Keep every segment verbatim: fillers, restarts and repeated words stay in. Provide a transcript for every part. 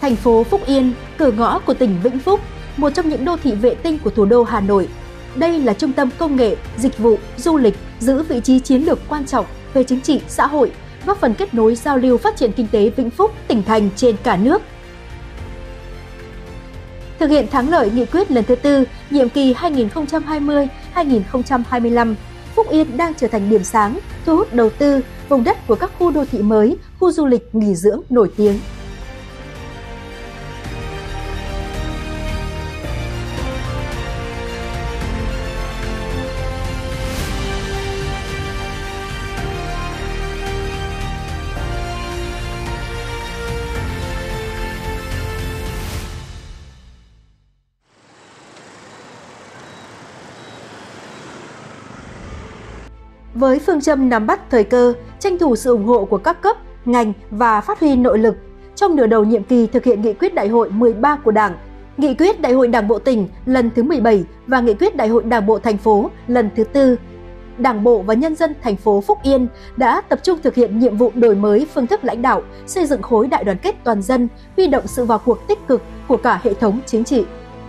Thành phố Phúc Yên, cửa ngõ của tỉnh Vĩnh Phúc, một trong những đô thị vệ tinh của thủ đô Hà Nội. Đây là trung tâm công nghệ, dịch vụ, du lịch, giữ vị trí chiến lược quan trọng về chính trị, xã hội, góp phần kết nối giao lưu phát triển kinh tế Vĩnh Phúc, tỉnh thành trên cả nước. Thực hiện thắng lợi nghị quyết lần thứ tư, nhiệm kỳ hai nghìn không trăm hai mươi đến hai nghìn không trăm hai mươi lăm, Phúc Yên đang trở thành điểm sáng, thu hút đầu tư, vùng đất của các khu đô thị mới, khu du lịch nghỉ dưỡng nổi tiếng. Với phương châm nắm bắt thời cơ, tranh thủ sự ủng hộ của các cấp, ngành và phát huy nội lực, trong nửa đầu nhiệm kỳ thực hiện nghị quyết đại hội mười ba của Đảng, nghị quyết đại hội Đảng bộ tỉnh lần thứ mười bảy và nghị quyết đại hội Đảng bộ thành phố lần thứ tư, Đảng bộ và nhân dân thành phố Phúc Yên đã tập trung thực hiện nhiệm vụ đổi mới phương thức lãnh đạo, xây dựng khối đại đoàn kết toàn dân, huy động sự vào cuộc tích cực của cả hệ thống chính trị.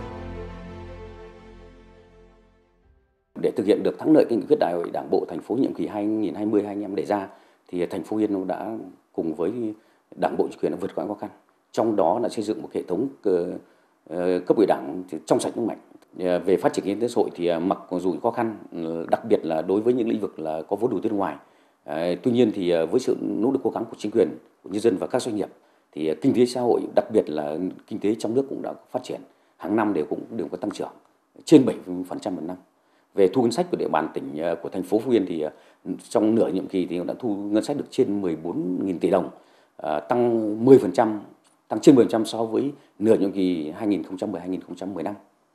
Để thực hiện được thắng lợi cái nghị quyết đại hội Đảng bộ thành phố nhiệm kỳ hai nghìn không trăm hai mươi đến hai nghìn không trăm hai mươi lăm đề ra, thì thành phố Yên đã cùng với Đảng bộ chính quyền đã vượt qua khó khăn. Trong đó là xây dựng một hệ thống cấp ủy Đảng trong sạch vững mạnh. Về phát triển kinh tế xã hội thì mặc dù khó khăn, đặc biệt là đối với những lĩnh vực là có vốn đầu tư nước ngoài. Tuy nhiên thì với sự nỗ lực cố gắng của chính quyền, của nhân dân và các doanh nghiệp, thì kinh tế xã hội, đặc biệt là kinh tế trong nước cũng đã phát triển, hàng năm đều cũng đều có tăng trưởng trên bảy phần trăm một năm. Về thu ngân sách của địa bàn tỉnh, của thành phố Phúc Yên thì trong nửa nhiệm kỳ thì đã thu ngân sách được trên mười bốn nghìn tỷ đồng, tăng mười phần trăm, tăng trên mười phần trăm so với nửa nhiệm kỳ hai nghìn không trăm mười hai nghìn không trăm mười lăm.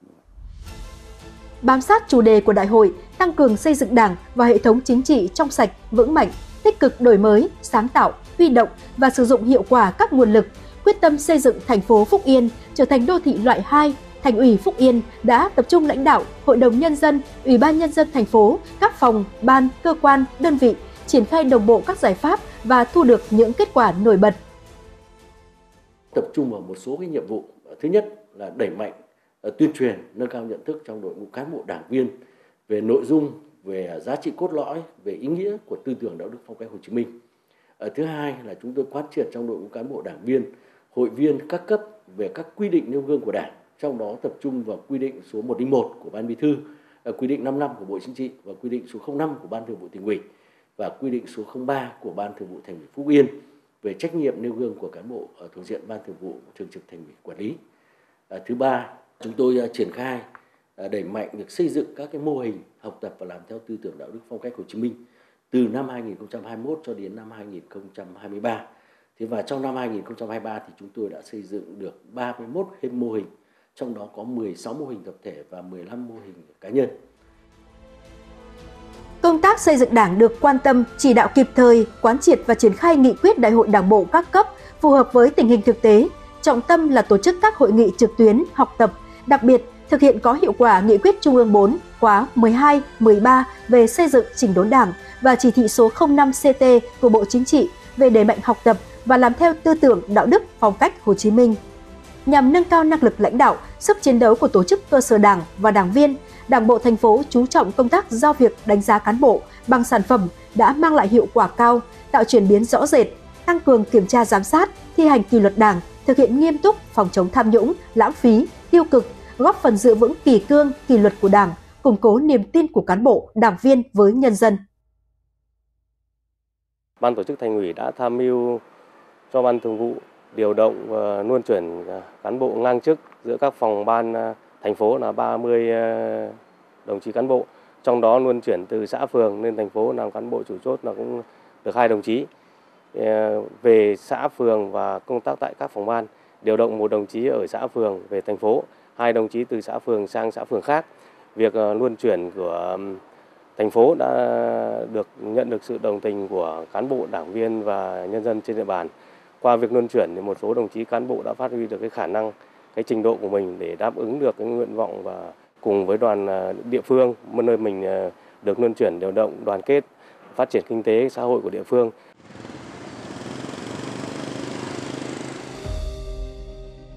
Bám sát chủ đề của đại hội, tăng cường xây dựng Đảng và hệ thống chính trị trong sạch, vững mạnh, tích cực đổi mới, sáng tạo, huy động và sử dụng hiệu quả các nguồn lực, quyết tâm xây dựng thành phố Phúc Yên trở thành đô thị loại hai. Thành ủy Phúc Yên đã tập trung lãnh đạo, Hội đồng Nhân dân, Ủy ban Nhân dân thành phố, các phòng, ban, cơ quan, đơn vị triển khai đồng bộ các giải pháp và thu được những kết quả nổi bật. Tập trung vào một số cái nhiệm vụ. Thứ nhất là đẩy mạnh tuyên truyền, nâng cao nhận thức trong đội ngũ cán bộ đảng viên về nội dung, về giá trị cốt lõi, về ý nghĩa của tư tưởng đạo đức phong cách Hồ Chí Minh. Thứ hai là chúng tôi quán triệt trong đội ngũ cán bộ đảng viên, hội viên các cấp về các quy định nêu gương của Đảng. Trong đó tập trung vào quy định số một không một của Ban Bí thư, quy định năm năm của Bộ Chính trị và quy định số không năm của Ban Thường vụ Tỉnh ủy và quy định số không ba của Ban Thường vụ Thành ủy Phúc Yên về trách nhiệm nêu gương của cán bộ thuộc diện Ban Thường vụ Thường trực Thành ủy quản lý. Thứ ba, chúng tôi triển khai đẩy mạnh việc xây dựng các cái mô hình học tập và làm theo tư tưởng đạo đức phong cách Hồ Chí Minh từ năm hai nghìn không trăm hai mươi mốt cho đến năm hai nghìn không trăm hai mươi ba. Thế và trong năm hai nghìn không trăm hai mươi ba thì chúng tôi đã xây dựng được ba mươi mốt thêm mô hình, trong đó có mười sáu mô hình tập thể và mười lăm mô hình cá nhân. Công tác xây dựng Đảng được quan tâm, chỉ đạo kịp thời, quán triệt và triển khai nghị quyết đại hội Đảng bộ các cấp phù hợp với tình hình thực tế. Trọng tâm là tổ chức các hội nghị trực tuyến, học tập, đặc biệt thực hiện có hiệu quả nghị quyết Trung ương bốn khóa mười hai, mười ba về xây dựng chỉnh đốn Đảng và chỉ thị số không năm C T của Bộ Chính trị về đẩy mạnh học tập và làm theo tư tưởng đạo đức phong cách Hồ Chí Minh. Nhằm nâng cao năng lực lãnh đạo, sức chiến đấu của tổ chức cơ sở Đảng và đảng viên, Đảng bộ thành phố chú trọng công tác giao việc đánh giá cán bộ bằng sản phẩm đã mang lại hiệu quả cao, tạo chuyển biến rõ rệt, tăng cường kiểm tra giám sát, thi hành kỷ luật Đảng, thực hiện nghiêm túc phòng chống tham nhũng, lãng phí, tiêu cực, góp phần giữ vững kỷ cương, kỷ luật của Đảng, củng cố niềm tin của cán bộ, đảng viên với nhân dân. Ban tổ chức Thành ủy đã tham mưu cho Ban Thường vụ điều động và luân chuyển cán bộ ngang chức giữa các phòng ban thành phố là ba mươi đồng chí cán bộ, trong đó luân chuyển từ xã phường lên thành phố làm cán bộ chủ chốt là cũng được hai đồng chí. Về xã phường và công tác tại các phòng ban, điều động một đồng chí ở xã phường về thành phố, hai đồng chí từ xã phường sang xã phường khác. Việc luân chuyển của thành phố đã được nhận được sự đồng tình của cán bộ, đảng viên và nhân dân trên địa bàn. Qua việc luân chuyển thì một số đồng chí cán bộ đã phát huy được cái khả năng, cái trình độ của mình để đáp ứng được cái nguyện vọng và cùng với đoàn địa phương nơi mình được luân chuyển điều động, đoàn kết, phát triển kinh tế xã hội của địa phương.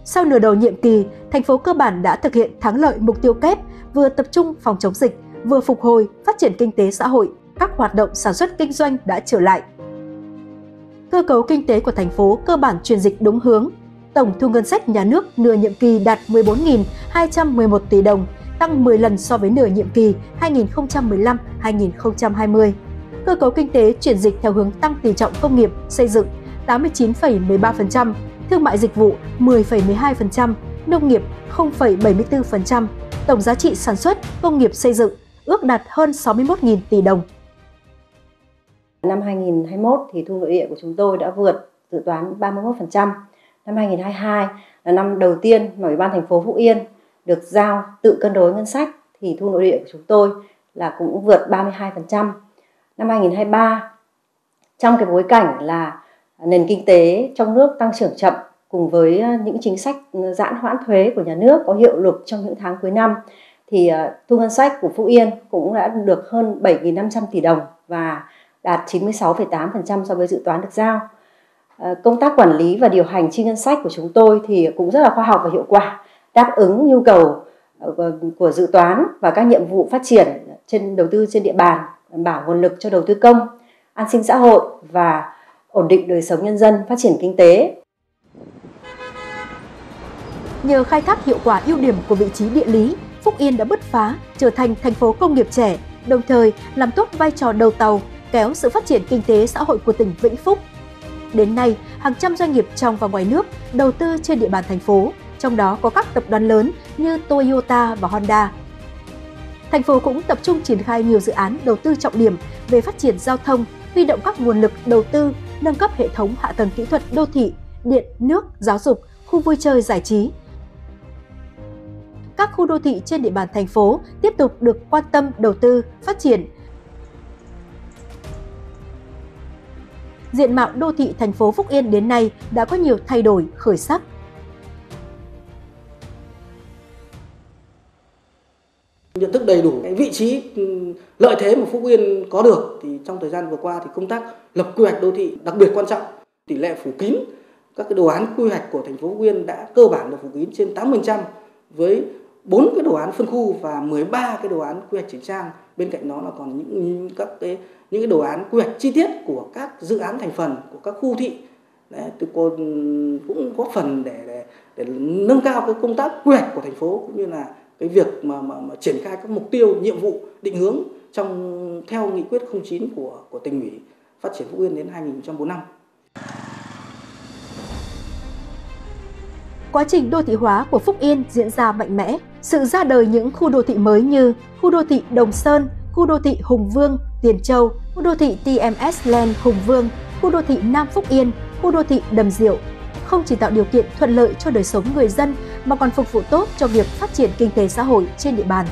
Sau nửa đầu nhiệm kỳ, thành phố cơ bản đã thực hiện thắng lợi mục tiêu kép, vừa tập trung phòng chống dịch, vừa phục hồi, phát triển kinh tế xã hội, các hoạt động sản xuất kinh doanh đã trở lại. Cơ cấu kinh tế của thành phố cơ bản chuyển dịch đúng hướng. Tổng thu ngân sách nhà nước nửa nhiệm kỳ đạt mười bốn nghìn hai trăm mười một tỷ đồng, tăng mười lần so với nửa nhiệm kỳ hai nghìn không trăm mười lăm đến hai nghìn không trăm hai mươi. Cơ cấu kinh tế chuyển dịch theo hướng tăng tỷ trọng công nghiệp, xây dựng tám mươi chín phẩy mười ba phần trăm, thương mại dịch vụ mười phẩy mười hai phần trăm, nông nghiệp không phẩy bảy mươi tư phần trăm, tổng giá trị sản xuất công nghiệp xây dựng ước đạt hơn sáu mươi mốt nghìn tỷ đồng. Năm hai nghìn không trăm hai mươi mốt thì thu nội địa của chúng tôi đã vượt dự toán ba mươi mốt phần trăm. Năm hai nghìn không trăm hai mươi hai là năm đầu tiên mà Ủy ban thành phố Phúc Yên được giao tự cân đối ngân sách thì thu nội địa của chúng tôi là cũng vượt ba mươi hai phần trăm. Năm hai nghìn không trăm hai mươi ba, trong cái bối cảnh là nền kinh tế trong nước tăng trưởng chậm cùng với những chính sách giãn hoãn thuế của nhà nước có hiệu lực trong những tháng cuối năm, thì thu ngân sách của Phúc Yên cũng đã được hơn bảy nghìn năm trăm tỷ đồng và đạt chín mươi sáu phẩy tám phần trăm so với dự toán được giao. Công tác quản lý và điều hành chi ngân sách của chúng tôi thì cũng rất là khoa học và hiệu quả, đáp ứng nhu cầu của dự toán và các nhiệm vụ phát triển trên đầu tư trên địa bàn, đảm bảo nguồn lực cho đầu tư công, an sinh xã hội và ổn định đời sống nhân dân, phát triển kinh tế. Nhờ khai thác hiệu quả ưu điểm của vị trí địa lý, Phúc Yên đã bứt phá trở thành thành phố công nghiệp trẻ, đồng thời làm tốt vai trò đầu tàu kéo sự phát triển kinh tế xã hội của tỉnh Vĩnh Phúc. Đến nay, hàng trăm doanh nghiệp trong và ngoài nước đầu tư trên địa bàn thành phố, trong đó có các tập đoàn lớn như Toyota và Honda. Thành phố cũng tập trung triển khai nhiều dự án đầu tư trọng điểm về phát triển giao thông, huy động các nguồn lực đầu tư, nâng cấp hệ thống hạ tầng kỹ thuật đô thị, điện, nước, giáo dục, khu vui chơi giải trí. Các khu đô thị trên địa bàn thành phố tiếp tục được quan tâm đầu tư, phát triển. Diện mạo đô thị thành phố Phúc Yên đến nay đã có nhiều thay đổi, khởi sắc. Nhận thức đầy đủ cái vị trí lợi thế mà Phúc Yên có được thì trong thời gian vừa qua thì công tác lập quy hoạch đô thị đặc biệt quan trọng. Tỷ lệ phủ kín các cái đồ án quy hoạch của thành phố Phúc Yên đã cơ bản được phủ kín trên tám mươi phần trăm với bốn cái đồ án phân khu và mười ba cái đồ án quy hoạch chỉnh trang. Bên cạnh đó là còn những các cái những cái đồ án quy hoạch chi tiết của các dự án thành phần của các khu thị. Đấy, tôi cũng góp phần để, để để nâng cao cái công tác quy hoạch của thành phố cũng như là cái việc mà, mà, mà triển khai các mục tiêu, nhiệm vụ, định hướng trong theo nghị quyết không chín của của tỉnh ủy phát triển Phúc Yên đến hai nghìn không trăm bốn mươi lăm. Quá trình đô thị hóa của Phúc Yên diễn ra mạnh mẽ. Sự ra đời những khu đô thị mới như khu đô thị Đồng Sơn, khu đô thị Hùng Vương, Tiền Châu, khu đô thị tê em ét Land Hùng Vương, khu đô thị Nam Phúc Yên, khu đô thị Đầm Diệu, không chỉ tạo điều kiện thuận lợi cho đời sống người dân mà còn phục vụ tốt cho việc phát triển kinh tế xã hội trên địa bàn.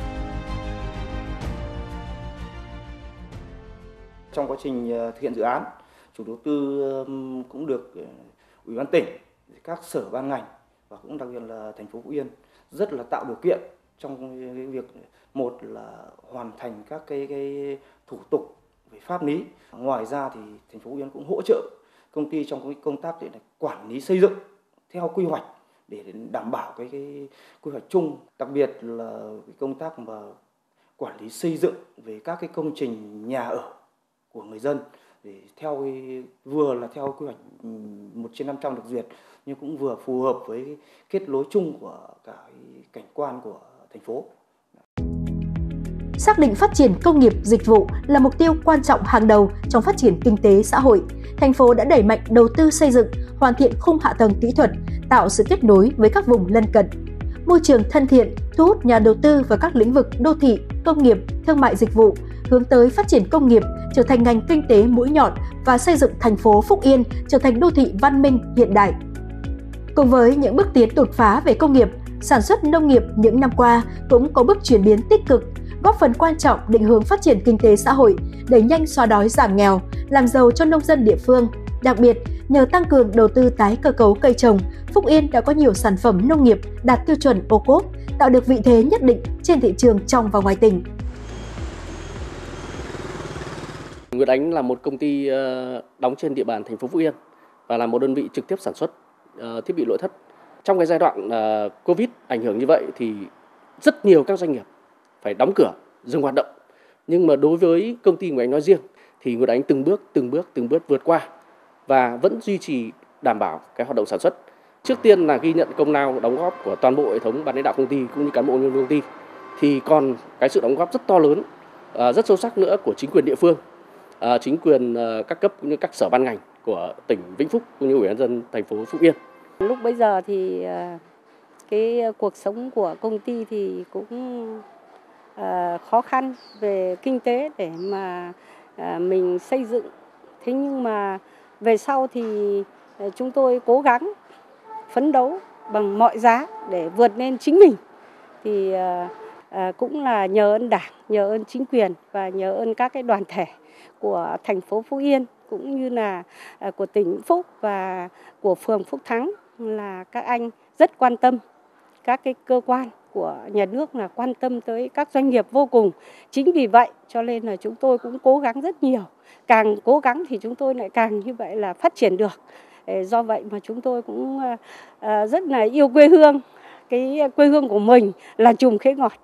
Trong quá trình thực hiện dự án, chủ đầu tư cũng được Ủy ban tỉnh, các sở ban ngành và cũng đặc biệt là thành phố Phúc Yên rất là tạo điều kiện trong cái việc một là hoàn thành các cái, cái thủ tục về pháp lý. Ngoài ra thì thành phố Phúc Yên cũng hỗ trợ công ty trong cái công tác để quản lý xây dựng theo quy hoạch để đảm bảo cái, cái quy hoạch chung, đặc biệt là cái công tác mà quản lý xây dựng về các cái công trình nhà ở của người dân để theo cái, vừa là theo quy hoạch một trên năm trăm được duyệt nhưng cũng vừa phù hợp với kết nối chung của cả cái cảnh quan của thành phố. Xác định phát triển công nghiệp dịch vụ là mục tiêu quan trọng hàng đầu trong phát triển kinh tế xã hội, thành phố đã đẩy mạnh đầu tư xây dựng, hoàn thiện khung hạ tầng kỹ thuật, tạo sự kết nối với các vùng lân cận. Môi trường thân thiện, thu hút nhà đầu tư vào các lĩnh vực đô thị, công nghiệp, thương mại dịch vụ, hướng tới phát triển công nghiệp trở thành ngành kinh tế mũi nhọn và xây dựng thành phố Phúc Yên trở thành đô thị văn minh hiện đại. Cùng với những bước tiến đột phá về công nghiệp, sản xuất nông nghiệp những năm qua cũng có bước chuyển biến tích cực, góp phần quan trọng định hướng phát triển kinh tế xã hội, đẩy nhanh xóa đói giảm nghèo, làm giàu cho nông dân địa phương. Đặc biệt, nhờ tăng cường đầu tư tái cơ cấu cây trồng, Phúc Yên đã có nhiều sản phẩm nông nghiệp đạt tiêu chuẩn ô cốp, tạo được vị thế nhất định trên thị trường trong và ngoài tỉnh. Nguyệt Ánh là một công ty đóng trên địa bàn thành phố Phúc Yên và là một đơn vị trực tiếp sản xuất thiết bị nội thất trong cái giai đoạn uh, Covid ảnh hưởng như vậy thì rất nhiều các doanh nghiệp phải đóng cửa, dừng hoạt động. Nhưng mà đối với công ty Nguyệt Ánh nói riêng thì Nguyệt Ánh từng bước, từng bước, từng bước vượt qua và vẫn duy trì đảm bảo cái hoạt động sản xuất. Trước tiên là ghi nhận công lao đóng góp của toàn bộ hệ thống ban lãnh đạo công ty cũng như cán bộ nhân viên công ty. Thì còn cái sự đóng góp rất to lớn, uh, rất sâu sắc nữa của chính quyền địa phương, uh, chính quyền uh, các cấp cũng như các sở ban ngành của tỉnh Vĩnh Phúc cũng như Ủy ban nhân dân thành phố Phúc Yên. Lúc bấy giờ thì cái cuộc sống của công ty thì cũng khó khăn về kinh tế để mà mình xây dựng. Thế nhưng mà về sau thì chúng tôi cố gắng phấn đấu bằng mọi giá để vượt lên chính mình. Thì cũng là nhờ ơn Đảng, nhờ ơn chính quyền và nhờ ơn các cái đoàn thể của thành phố Phúc Yên cũng như là của tỉnh Vĩnh Phúc và của phường Phúc Thắng, là các anh rất quan tâm, các cái cơ quan của nhà nước là quan tâm tới các doanh nghiệp vô cùng. Chính vì vậy cho nên là chúng tôi cũng cố gắng rất nhiều. Càng cố gắng thì chúng tôi lại càng như vậy là phát triển được. Do vậy mà chúng tôi cũng rất là yêu quê hương. Cái quê hương của mình là chùm khế ngọt.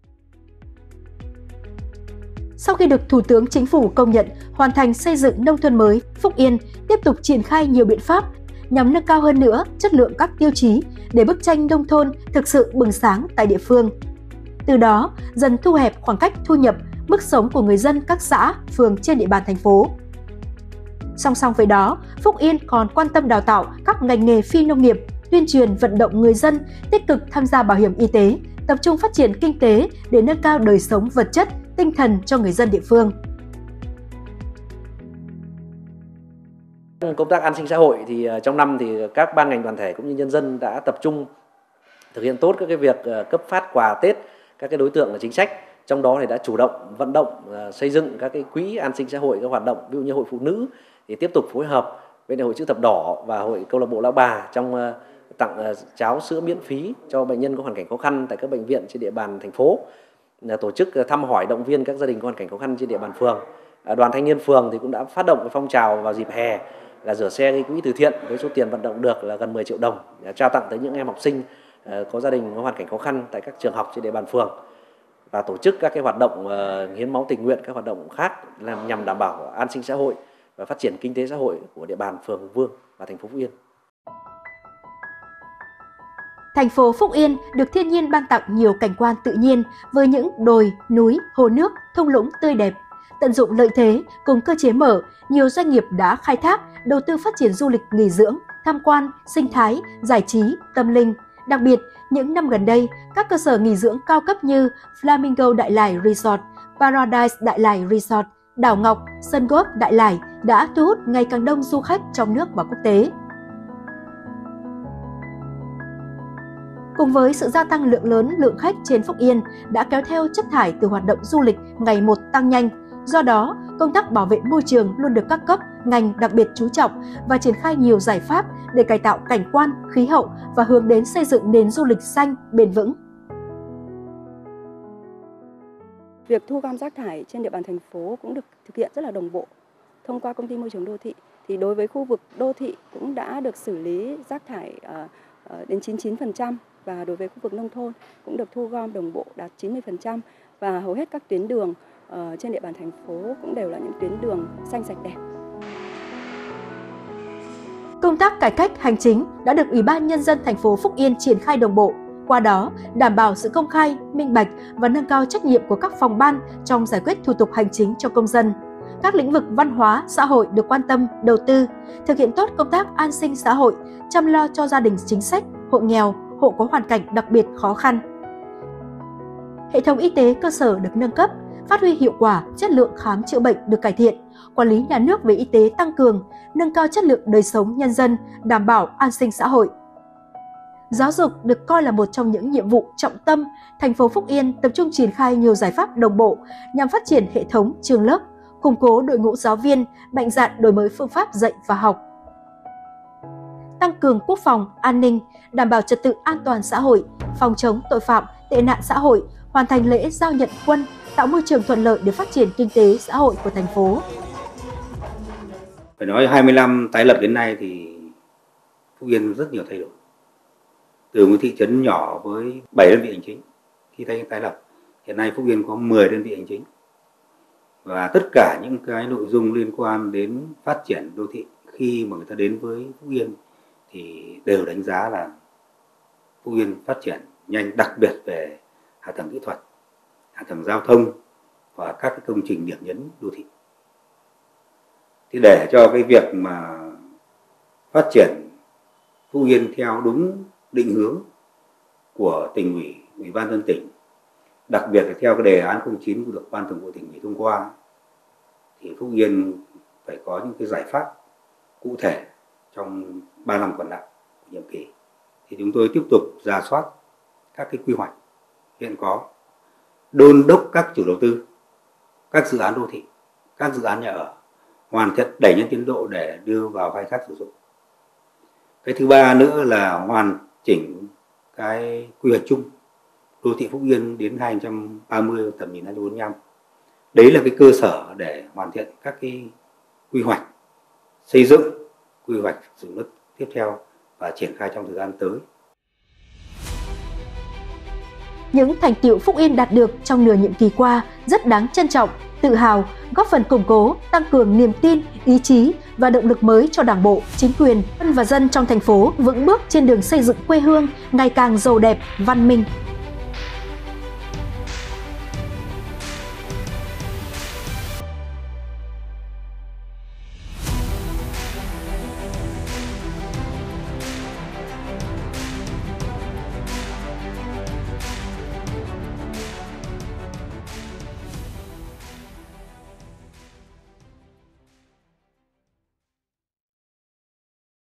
Sau khi được Thủ tướng Chính phủ công nhận hoàn thành xây dựng nông thôn mới, Phúc Yên tiếp tục triển khai nhiều biện pháp nhằm nâng cao hơn nữa chất lượng các tiêu chí để bức tranh nông thôn thực sự bừng sáng tại địa phương. Từ đó, dần thu hẹp khoảng cách thu nhập, mức sống của người dân các xã, phường trên địa bàn thành phố. Song song với đó, Phúc Yên còn quan tâm đào tạo các ngành nghề phi nông nghiệp, tuyên truyền vận động người dân tích cực tham gia bảo hiểm y tế, tập trung phát triển kinh tế để nâng cao đời sống vật chất, tinh thần cho người dân địa phương. Công tác an sinh xã hội thì trong năm thì các ban ngành đoàn thể cũng như nhân dân đã tập trung thực hiện tốt các cái việc cấp phát quà Tết các cái đối tượng chính sách, trong đó thì đã chủ động vận động xây dựng các cái quỹ an sinh xã hội, các hoạt động ví dụ như hội phụ nữ thì tiếp tục phối hợp với hội chữ thập đỏ và hội câu lạc bộ lão bà trong tặng cháo sữa miễn phí cho bệnh nhân có hoàn cảnh khó khăn tại các bệnh viện trên địa bàn thành phố, tổ chức thăm hỏi động viên các gia đình có hoàn cảnh khó khăn trên địa bàn phường. Đoàn thanh niên phường thì cũng đã phát động cái phong trào vào dịp hè là rửa xe gây quỹ từ thiện với số tiền vận động được là gần mười triệu đồng trao tặng tới những em học sinh có gia đình có hoàn cảnh khó khăn tại các trường học trên địa bàn phường, và tổ chức các cái hoạt động hiến máu tình nguyện, các hoạt động khác làm nhằm đảm bảo an sinh xã hội và phát triển kinh tế xã hội của địa bàn phường Hùng Vương và thành phố Phúc Yên. Thành phố Phúc Yên được thiên nhiên ban tặng nhiều cảnh quan tự nhiên với những đồi, núi, hồ nước, thung lũng tươi đẹp. Tận dụng lợi thế cùng cơ chế mở, nhiều doanh nghiệp đã khai thác, đầu tư phát triển du lịch nghỉ dưỡng, tham quan, sinh thái, giải trí, tâm linh. Đặc biệt, những năm gần đây, các cơ sở nghỉ dưỡng cao cấp như Flamingo Đại Lải Resort, Paradise Đại Lải Resort, Đảo Ngọc, Sân Golf Đại Lải đã thu hút ngày càng đông du khách trong nước và quốc tế. Cùng với sự gia tăng lượng lớn lượng khách trên Phúc Yên đã kéo theo chất thải từ hoạt động du lịch ngày một tăng nhanh. Do đó, công tác bảo vệ môi trường luôn được các cấp, ngành đặc biệt chú trọng và triển khai nhiều giải pháp để cải tạo cảnh quan, khí hậu và hướng đến xây dựng nền du lịch xanh, bền vững. Việc thu gom rác thải trên địa bàn thành phố cũng được thực hiện rất là đồng bộ. Thông qua công ty môi trường đô thị, thì đối với khu vực đô thị cũng đã được xử lý rác thải đến chín mươi chín phần trăm, và đối với khu vực nông thôn cũng được thu gom đồng bộ đạt chín mươi phần trăm, và hầu hết các tuyến đường ở trên địa bàn thành phố cũng đều là những tuyến đường xanh sạch đẹp. Công tác cải cách hành chính đã được Ủy ban Nhân dân thành phố Phúc Yên triển khai đồng bộ, qua đó đảm bảo sự công khai, minh bạch và nâng cao trách nhiệm của các phòng ban trong giải quyết thủ tục hành chính cho công dân. Các lĩnh vực văn hóa, xã hội được quan tâm, đầu tư, thực hiện tốt công tác an sinh xã hội, chăm lo cho gia đình chính sách, hộ nghèo, hộ có hoàn cảnh đặc biệt khó khăn. Hệ thống y tế cơ sở được nâng cấp, phát huy hiệu quả, chất lượng khám chữa bệnh được cải thiện, quản lý nhà nước về y tế tăng cường, nâng cao chất lượng đời sống nhân dân, đảm bảo an sinh xã hội. Giáo dục được coi là một trong những nhiệm vụ trọng tâm, thành phố Phúc Yên tập trung triển khai nhiều giải pháp đồng bộ nhằm phát triển hệ thống trường lớp, củng cố đội ngũ giáo viên, mạnh dạn đổi mới phương pháp dạy và học. Tăng cường quốc phòng, an ninh, đảm bảo trật tự an toàn xã hội, phòng chống tội phạm, tệ nạn xã hội, hoàn thành lễ giao nhận quân, tạo môi trường thuận lợi để phát triển kinh tế xã hội của thành phố. Phải nói hai mươi năm tái lập đến nay thì Phúc Yên rất nhiều thay đổi. từ một thị trấn nhỏ với bảy đơn vị hành chính khi tái tái lập, hiện nay Phúc Yên có mười đơn vị hành chính. Và tất cả những cái nội dung liên quan đến phát triển đô thị khi mà người ta đến với Phúc Yên thì đều đánh giá là Phúc Yên phát triển nhanh, đặc biệt về hạ tầng kỹ thuật, hạ tầng giao thông và các cái công trình điểm nhấn đô thị. Thì để cho cái việc mà phát triển Phúc Yên theo đúng định hướng của tỉnh ủy, ủy ban nhân dân tỉnh, đặc biệt là theo cái đề án không chín của được Ban Thường vụ Tỉnh ủy thông qua, thì Phúc Yên phải có những cái giải pháp cụ thể trong ba năm còn lại của nhiệm kỳ. Thì chúng tôi tiếp tục rà soát các cái quy hoạch hiện có, đôn đốc các chủ đầu tư, các dự án đô thị, các dự án nhà ở, hoàn thiện đẩy nhanh tiến độ để đưa vào khai thác sử dụng. Cái thứ ba nữa là hoàn chỉnh cái quy hoạch chung đô thị Phúc Yên đến hai nghìn không trăm ba mươi, tầm nhìn hai nghìn không trăm bốn mươi lăm. Đấy là cái cơ sở để hoàn thiện các cái quy hoạch xây dựng, quy hoạch sử dụng đất tiếp theo và triển khai trong thời gian tới. Những thành tựu Phúc Yên đạt được trong nửa nhiệm kỳ qua rất đáng trân trọng, tự hào, góp phần củng cố, tăng cường niềm tin, ý chí và động lực mới cho Đảng bộ, chính quyền và dân trong thành phố vững bước trên đường xây dựng quê hương ngày càng giàu đẹp, văn minh.